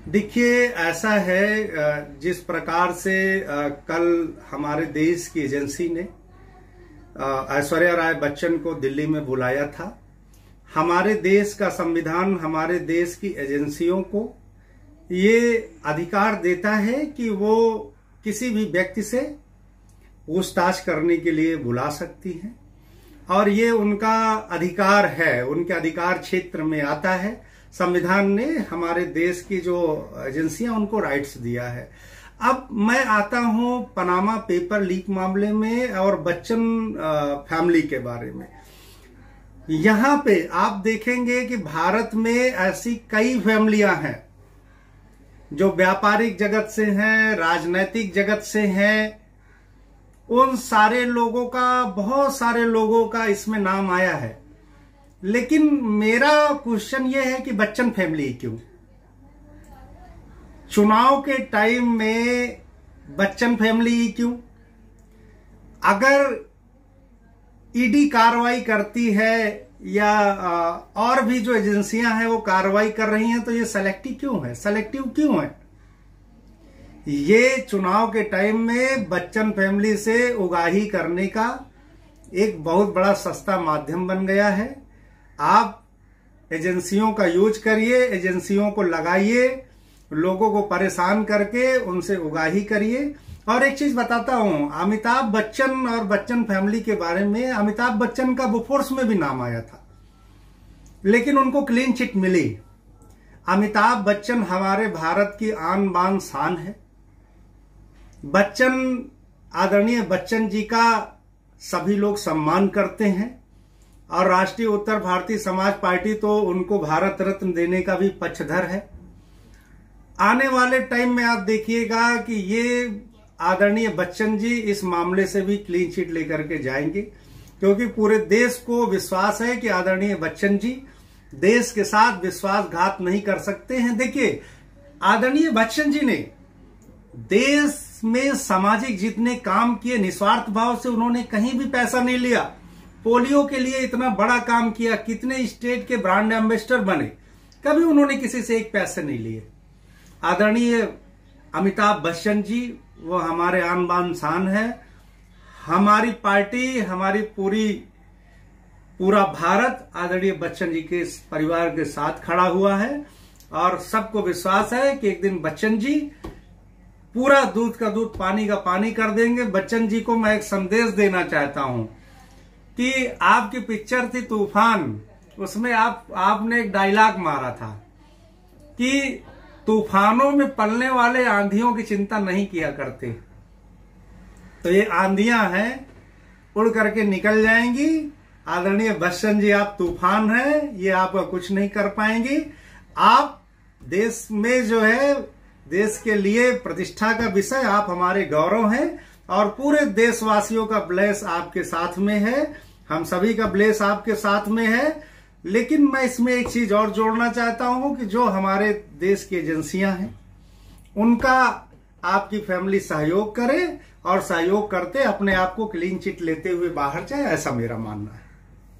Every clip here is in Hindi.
देखिए, ऐसा है जिस प्रकार से कल हमारे देश की एजेंसी ने ऐश्वर्या राय बच्चन को दिल्ली में बुलाया था। हमारे देश का संविधान हमारे देश की एजेंसियों को ये अधिकार देता है कि वो किसी भी व्यक्ति से पूछताछ करने के लिए बुला सकती हैं और ये उनका अधिकार है, उनके अधिकार क्षेत्र में आता है। संविधान ने हमारे देश की जो एजेंसियां उनको राइट्स दिया है। अब मैं आता हूं पनामा पेपर लीक मामले में और बच्चन फैमिली के बारे में। यहां पे आप देखेंगे कि भारत में ऐसी कई फैमिलियां हैं जो व्यापारिक जगत से हैं, राजनैतिक जगत से हैं। उन सारे लोगों का, बहुत सारे लोगों का इसमें नाम आया है, लेकिन मेरा क्वेश्चन यह है कि बच्चन फैमिली क्यों? चुनाव के टाइम में बच्चन फैमिली क्यों? अगर ईडी कार्रवाई करती है या और भी जो एजेंसियां हैं वो कार्रवाई कर रही हैं, तो ये सेलेक्टिव क्यों है? सेलेक्टिव क्यों है? ये चुनाव के टाइम में बच्चन फैमिली से उगाही करने का एक बहुत बड़ा सस्ता माध्यम बन गया है। आप एजेंसियों का यूज करिए, एजेंसियों को लगाइए, लोगों को परेशान करके उनसे उगाही करिए। और एक चीज बताता हूं, अमिताभ बच्चन और बच्चन फैमिली के बारे में, अमिताभ बच्चन का बुफोर्स में भी नाम आया था, लेकिन उनको क्लीन चिट मिली। अमिताभ बच्चन हमारे भारत की आन बान शान है। बच्चन, आदरणीय बच्चन जी का सभी लोग सम्मान करते हैं और राष्ट्रीय उत्तर भारतीय समाज पार्टी तो उनको भारत रत्न देने का भी पक्षधर है। आने वाले टाइम में आप देखिएगा कि ये आदरणीय बच्चन जी इस मामले से भी क्लीन चिट लेकर के जाएंगे, क्योंकि पूरे देश को विश्वास है कि आदरणीय बच्चन जी देश के साथ विश्वासघात नहीं कर सकते हैं। देखिए, आदरणीय बच्चन जी ने देश में सामाजिक जितने काम किए, निस्वार्थ भाव से उन्होंने कहीं भी पैसा नहीं लिया। पोलियो के लिए इतना बड़ा काम किया, कितने स्टेट के ब्रांड एम्बेसडर बने, कभी उन्होंने किसी से एक पैसे नहीं लिए। आदरणीय अमिताभ बच्चन जी वो हमारे आन बान शान है। हमारी पार्टी, हमारी पूरा भारत आदरणीय बच्चन जी के परिवार के साथ खड़ा हुआ है और सबको विश्वास है कि एक दिन बच्चन जी पूरा दूध का दूध, पानी का पानी कर देंगे। बच्चन जी को मैं एक संदेश देना चाहता हूं कि आपकी पिक्चर थी तूफान, उसमें आपने एक डायलॉग मारा था कि तूफानों में पलने वाले आंधियों की चिंता नहीं किया करते। तो ये आंधियां हैं, उड़ करके निकल जाएंगी। आदरणीय बच्चन जी, आप तूफान हैं, ये आपका कुछ नहीं कर पाएंगी। आप देश में जो है, देश के लिए प्रतिष्ठा का विषय, आप हमारे गौरव हैं और पूरे देशवासियों का ब्लेस आपके साथ में है, हम सभी का ब्लेस आपके साथ में है। लेकिन मैं इसमें एक चीज और जोड़ना चाहता हूं कि जो हमारे देश की एजेंसियां हैं उनका आपकी फैमिली सहयोग करे और सहयोग करते अपने आप को क्लीन चिट लेते हुए बाहर जाए, ऐसा मेरा मानना है।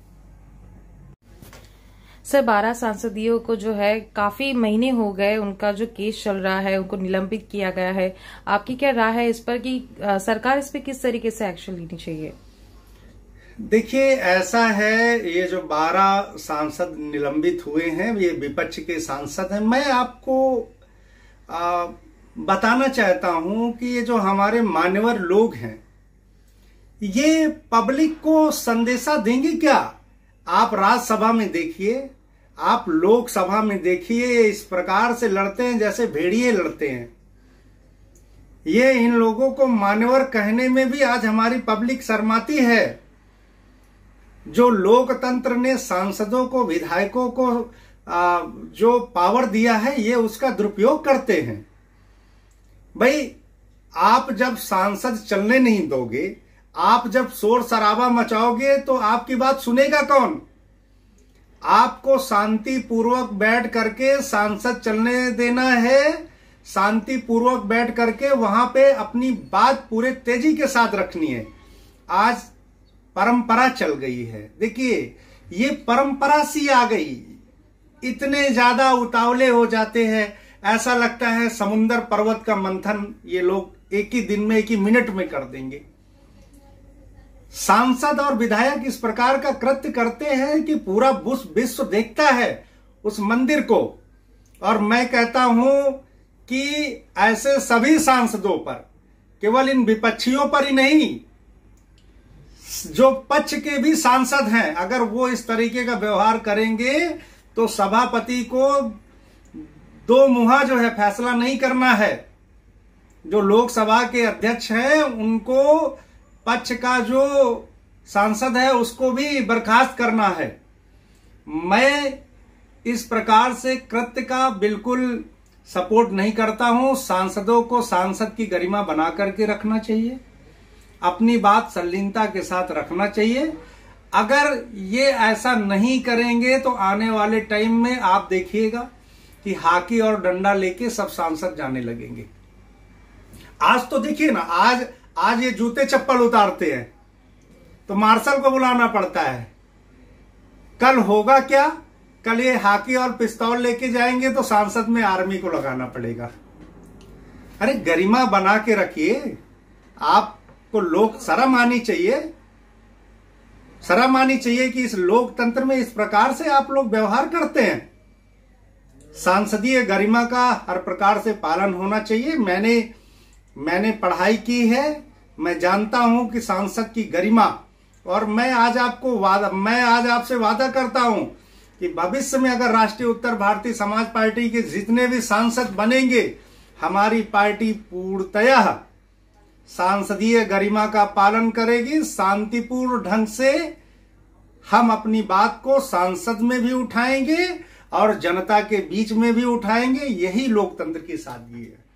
सर, 12 सांसदियों को जो है काफी महीने हो गए, उनका जो केस चल रहा है, उनको निलंबित किया गया है। आपकी क्या राय है इस पर कि सरकार इस पर किस तरीके से एक्शन लेनी चाहिए? देखिए, ऐसा है, ये जो 12 सांसद निलंबित हुए हैं, ये विपक्ष के सांसद हैं। मैं आपको बताना चाहता हूं कि ये जो हमारे मान्यवर लोग हैं, ये पब्लिक को संदेशा देंगे क्या? आप राज्यसभा में देखिए, आप लोकसभा में देखिए, इस प्रकार से लड़ते हैं जैसे भेड़िए लड़ते हैं। ये इन लोगों को मान्यवर कहने में भी आज हमारी पब्लिक शर्माती है। जो लोकतंत्र ने सांसदों को, विधायकों को जो पावर दिया है, ये उसका दुरुपयोग करते हैं। भाई, आप जब सांसद चलने नहीं दोगे, आप जब शोर शराबा मचाओगे, तो आपकी बात सुनेगा कौन? आपको शांति पूर्वक बैठ करके सांसद चलने देना है, शांति पूर्वक बैठ करके वहां पे अपनी बात पूरे तेजी के साथ रखनी है। आज परंपरा चल गई है, देखिए ये परंपरा सी आ गई। इतने ज्यादा उतावले हो जाते हैं, ऐसा लगता है समुंदर पर्वत का मंथन ये लोग एक ही दिन में, एक ही मिनट में कर देंगे। सांसद और विधायक इस प्रकार का कृत्य करते हैं कि पूरा विश्व देखता है उस मंदिर को। और मैं कहता हूं कि ऐसे सभी सांसदों पर, केवल इन विपक्षियों पर ही नहीं, जो पक्ष के भी सांसद हैं, अगर वो इस तरीके का व्यवहार करेंगे तो सभापति को दो मुहा जो है फैसला नहीं करना है। जो लोकसभा के अध्यक्ष हैं उनको, पक्ष का जो सांसद है उसको भी बर्खास्त करना है। मैं इस प्रकार से कृत्य का बिल्कुल सपोर्ट नहीं करता हूं। सांसदों को सांसद की गरिमा बना करके रखना चाहिए, अपनी बात संलीनता के साथ रखना चाहिए। अगर ये ऐसा नहीं करेंगे तो आने वाले टाइम में आप देखिएगा कि हाकी और डंडा लेके सब सांसद जाने लगेंगे। आज तो देखिए ना, आज ये जूते चप्पल उतारते हैं तो मार्शल को बुलाना पड़ता है। कल होगा क्या? कल ये हाकी और पिस्तौल लेके जाएंगे तो सांसद में आर्मी को लगाना पड़ेगा। अरे गरिमा बना के रखिए, आपको लोग शर्म आनी चाहिए, शर्म आनी चाहिए कि इस लोकतंत्र में इस प्रकार से आप लोग व्यवहार करते हैं। सांसदीय गरिमा का हर प्रकार से पालन होना चाहिए। मैंने पढ़ाई की है, मैं जानता हूं कि सांसद की गरिमा, और मैं आज आपसे वादा करता हूं कि भविष्य में अगर राष्ट्रीय उत्तर भारतीय समाज पार्टी के जितने भी सांसद बनेंगे, हमारी पार्टी पूर्णतः सांसदीय गरिमा का पालन करेगी। शांतिपूर्ण ढंग से हम अपनी बात को सांसद में भी उठाएंगे और जनता के बीच में भी उठाएंगे। यही लोकतंत्र की सादगी है।